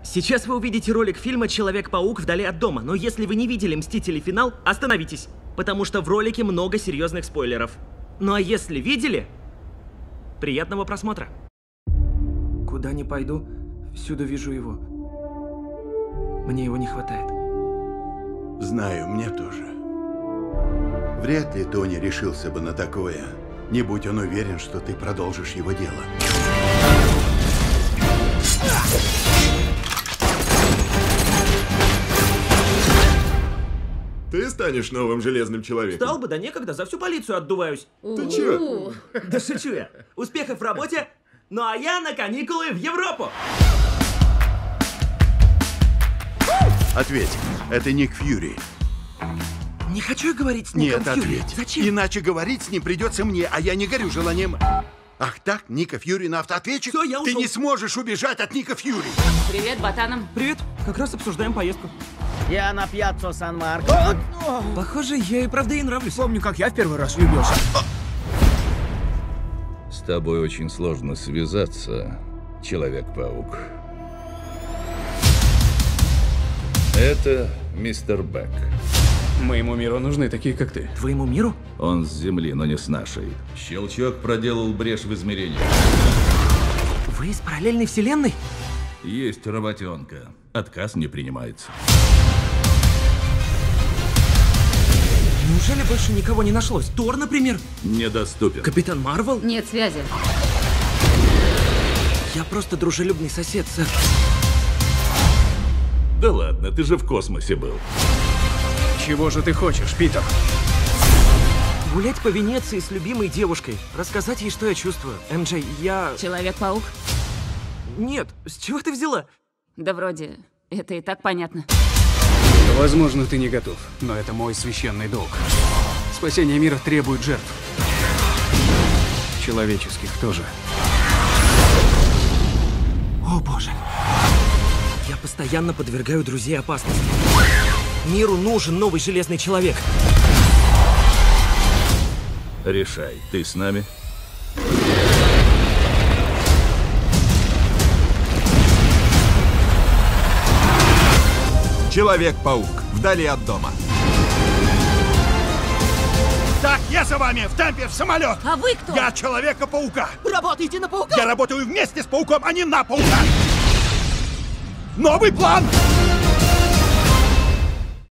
Сейчас вы увидите ролик фильма «Человек-паук. Вдали от дома», но если вы не видели «Мстители. Финал», остановитесь, потому что в ролике много серьезных спойлеров. Ну а если видели, приятного просмотра. Куда ни пойду, всюду вижу его. Мне его не хватает. Знаю, мне тоже. Вряд ли Тони решился бы на такое, не будь он уверен, что ты продолжишь его дело. Ты станешь новым Железным Человеком? Стал бы, да некогда, за всю полицию отдуваюсь. Ты чё? Да шучу я. Успехов в работе, ну а я на каникулы в Европу. Ответь, это Ник Фьюри. Не хочу я говорить с Ником Нет, Фьюри. ответь. Зачем? Иначе говорить с ним придется мне, а я не горю желанием. Ах так, Ника Фьюри на автоответчик? Всё, я Ты ушел. не сможешь убежать от Ника Фьюри. Привет, ботанам. Привет, как раз обсуждаем поездку. Я на пьяццо Сан-Марко. Похоже, я и правда ей нравлюсь. Помню, как я в первый раз влюбился. С тобой очень сложно связаться, Человек-паук. Это мистер Бэк. Моему миру нужны такие, как ты. Твоему миру? Он с Земли, но не с нашей. Щелчок проделал брешь в измерении. Вы из параллельной вселенной? Есть работенка. Отказ не принимается. Неужели больше никого не нашлось? Тор, например? Недоступен. Капитан Марвел? Нет связи. Я просто дружелюбный сосед, сэр. Да ладно, ты же в космосе был. Чего же ты хочешь, Питер? Гулять по Венеции с любимой девушкой. Рассказать ей, что я чувствую. МД, я... Человек-паук? Нет, с чего ты взяла? Да вроде, это и так понятно. Возможно, ты не готов, но это мой священный долг. Спасение мира требует жертв. Человеческих тоже. О, боже. Я постоянно подвергаю друзей опасности. Миру нужен новый Железный Человек. Решай, ты с нами? Человек-паук. Вдали от дома. Так, я за вами, в темпе, в самолет. А вы кто? Я Человека-паука. Работаете на паука? Я работаю вместе с пауком, а не на паука. Новый план!